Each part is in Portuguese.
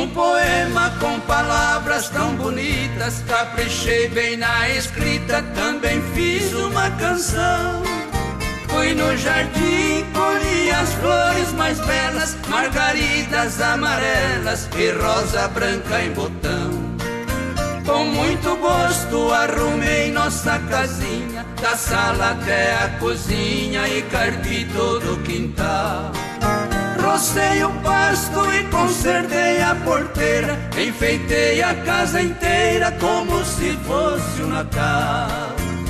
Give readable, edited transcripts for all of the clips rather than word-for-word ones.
um poema com palavras tão bonitas, caprichei bem na escrita, também fiz uma canção. Fui no jardim, colhi as flores mais belas, margaridas amarelas e rosa branca em botão. Com muito gosto arrumei nossa casinha, da sala até a cozinha, e carpi todo o quintal. Rocei o pasto e consertei a porteira, enfeitei a casa inteira como se fosse o Natal.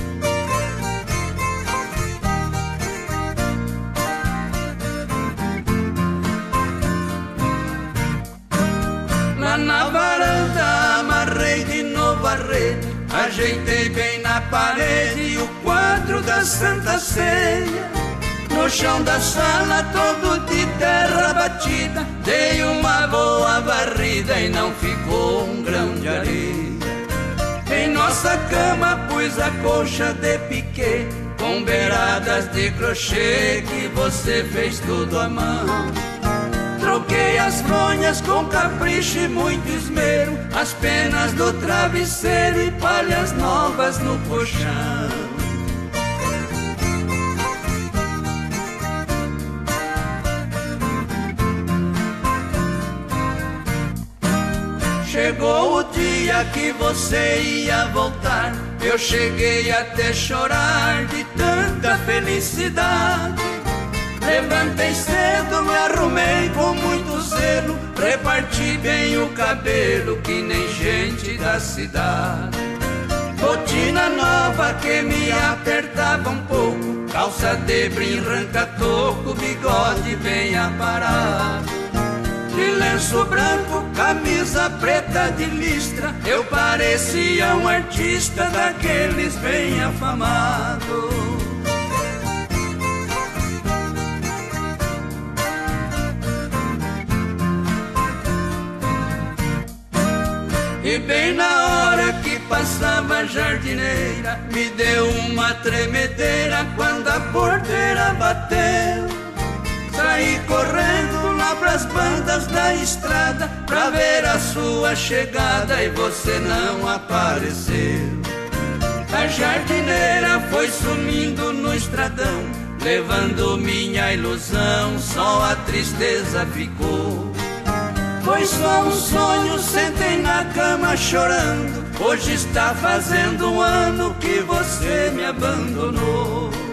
Lá na varanda amarrei de novo a rede, ajeitei bem na parede o quadro da Santa Ceia. No chão da sala todo de terra batida, dei uma boa varrida e não ficou um grão de areia. Em nossa cama pus a colcha de piquê, com beiradas de crochê que você fez tudo à mão. Troquei as fronhas com capricho e muito esmero, as penas do travesseiro e palhas novas no colchão. Chegou o dia que você ia voltar, eu cheguei até chorar de tanta felicidade. Levantei cedo, me arrumei com muito zelo, reparti bem o cabelo que nem gente da cidade. Botina nova que me apertava um pouco, calça de brim, ranca-toco, bigode bem aparado. De lenço branco, camisa preta de listra, eu parecia um artista daqueles bem afamados. E bem na hora que passava a jardineira, me deu uma tremedeira quando a porteira bateu. Saí correndo lá pras bandas da estrada pra ver a sua chegada e você não apareceu. A jardineira foi sumindo no estradão, levando minha ilusão, só a tristeza ficou. Foi só um sonho, sentei na cama chorando, hoje está fazendo um ano que você me abandonou.